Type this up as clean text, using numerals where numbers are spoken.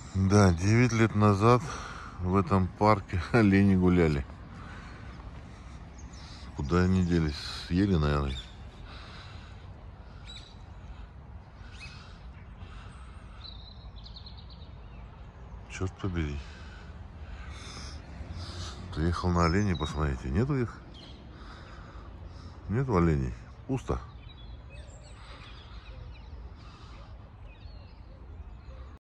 Да, 9 лет назад в этом парке олени гуляли. Куда они делись? Съели, наверное. Черт побери. Приехал на оленей, посмотрите. Нету их? Нету оленей. Пусто.